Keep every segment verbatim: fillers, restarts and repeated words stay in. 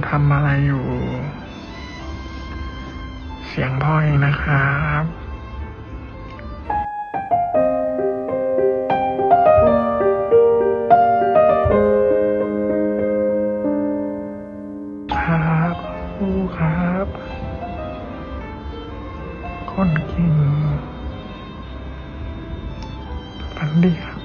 ทำอะไรอยู่เสียงพ่อเองนะครับครับครูครับคนเก่งฝันดีครับ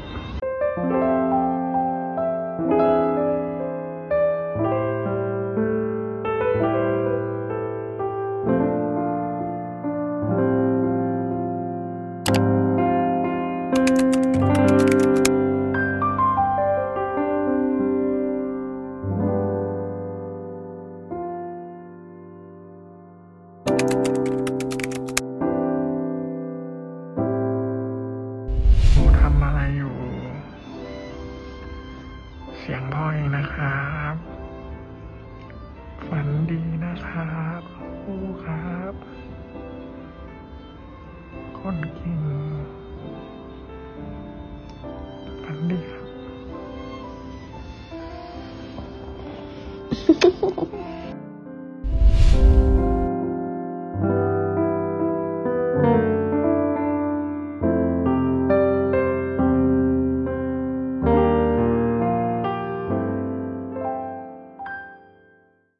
หนูทำอะไรอยู่เสียงพ่อเองนะครับฝันดีนะครับครูครับคนเก่งฝันดีครับ